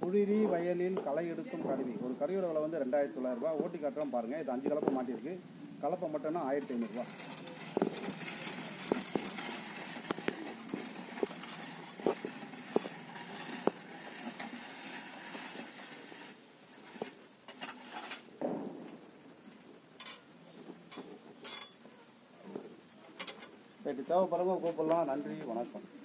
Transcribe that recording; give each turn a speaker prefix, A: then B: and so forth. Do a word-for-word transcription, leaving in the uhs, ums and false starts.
A: புழுதி வயலில் களை எடுக்கும் கருவி. ஒரு கருவியோட விலை வந்து ரெண்டாயிரத்தி தொள்ளாயிரம் ரூபாய். ஓட்டி காட்டுறோம் பாருங்கள். இது அஞ்சு கலப்பை மாட்டியிருக்கு. கலப்பை மட்டும்னா ஆயிரத்தி ஐநூறுரூவா. ரைட்டு, தேவைப்படுறவங்க கூப்பிடலாம். நன்றி, வணக்கம்.